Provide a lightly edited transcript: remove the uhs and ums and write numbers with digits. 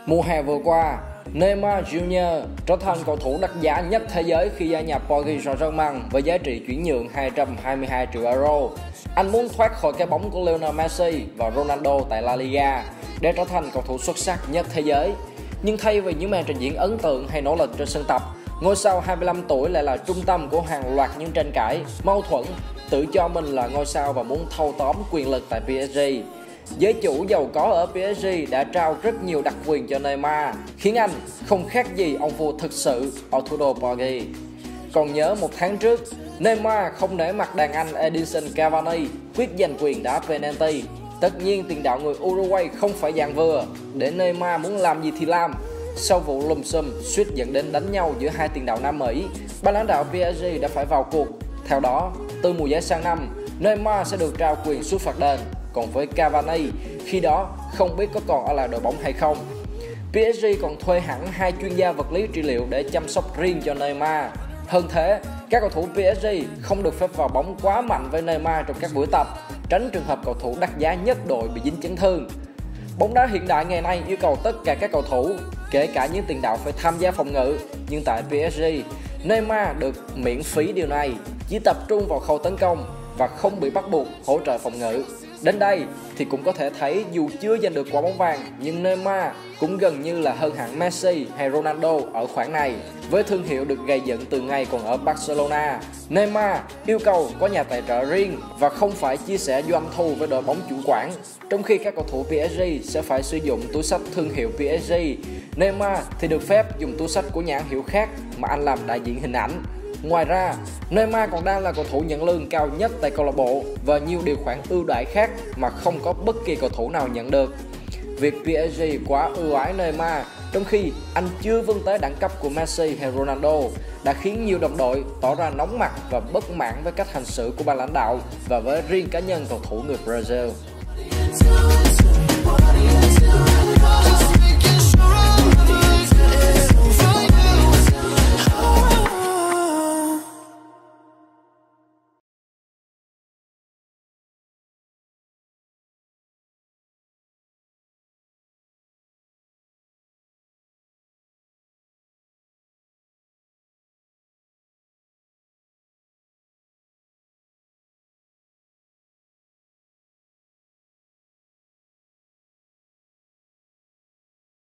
Mùa hè vừa qua, Neymar Jr. trở thành cầu thủ đắt giá nhất thế giới khi gia nhập Paris Saint-Germain với giá trị chuyển nhượng 222 triệu euro. Anh muốn thoát khỏi cái bóng của Lionel Messi và Ronaldo tại La Liga để trở thành cầu thủ xuất sắc nhất thế giới. Nhưng thay vì những màn trình diễn ấn tượng hay nỗ lực trên sân tập, ngôi sao 25 tuổi lại là trung tâm của hàng loạt những tranh cãi, mâu thuẫn, tự cho mình là ngôi sao và muốn thâu tóm quyền lực tại PSG. Giới chủ giàu có ở PSG đã trao rất nhiều đặc quyền cho Neymar, khiến anh không khác gì ông vua thực sự ở thủ đô Paris. Còn nhớ một tháng trước, Neymar không nể mặt đàn anh Edinson Cavani quyết giành quyền đá penalty. Tất nhiên tiền đạo người Uruguay không phải dạng vừa, để Neymar muốn làm gì thì làm. Sau vụ lùm xùm suýt dẫn đến đánh nhau giữa hai tiền đạo Nam Mỹ, ban lãnh đạo PSG đã phải vào cuộc. Theo đó, từ mùa giải sang năm, Neymar sẽ được trao quyền sút phạt đền. Còn với Cavani, khi đó không biết có còn ở lại đội bóng hay không. PSG còn thuê hẳn 2 chuyên gia vật lý trị liệu để chăm sóc riêng cho Neymar. Hơn thế, các cầu thủ PSG không được phép vào bóng quá mạnh với Neymar trong các buổi tập, tránh trường hợp cầu thủ đắt giá nhất đội bị dính chấn thương. Bóng đá hiện đại ngày nay yêu cầu tất cả các cầu thủ, kể cả những tiền đạo phải tham gia phòng ngự, nhưng tại PSG, Neymar được miễn phí điều này, chỉ tập trung vào khâu tấn công và không bị bắt buộc hỗ trợ phòng ngự. Đến đây thì cũng có thể thấy dù chưa giành được quả bóng vàng, nhưng Neymar cũng gần như là hơn hẳn Messi hay Ronaldo ở khoảng này. Với thương hiệu được gây dựng từ ngày còn ở Barcelona, Neymar yêu cầu có nhà tài trợ riêng và không phải chia sẻ doanh thu với đội bóng chủ quản. Trong khi các cầu thủ PSG sẽ phải sử dụng túi xách thương hiệu PSG, Neymar thì được phép dùng túi xách của nhãn hiệu khác mà anh làm đại diện hình ảnh. Ngoài ra, Neymar còn đang là cầu thủ nhận lương cao nhất tại câu lạc bộ và nhiều điều khoản ưu đãi khác mà không có bất kỳ cầu thủ nào nhận được. Việc PSG quá ưu ái Neymar trong khi anh chưa vươn tới đẳng cấp của Messi hay Ronaldo đã khiến nhiều đồng đội tỏ ra nóng mặt và bất mãn với cách hành xử của ban lãnh đạo và với riêng cá nhân cầu thủ người Brazil.